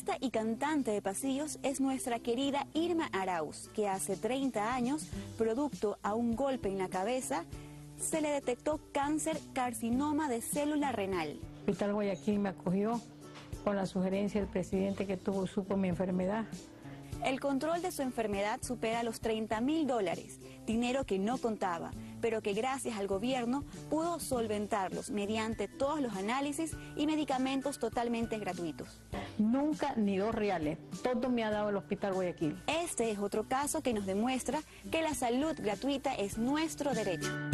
Artista y cantante de pasillos es nuestra querida Irma Arauz, que hace 30 años, producto a un golpe en la cabeza, se le detectó cáncer carcinoma de célula renal. El Hospital Guayaquil me acogió con la sugerencia del presidente que supo mi enfermedad. El control de su enfermedad supera los $30.000, dinero que no contaba, pero que gracias al gobierno pudo solventarlos mediante todos los análisis y medicamentos totalmente gratuitos. Nunca ni $2, todo me ha dado el Hospital Guayaquil. Este es otro caso que nos demuestra que la salud gratuita es nuestro derecho.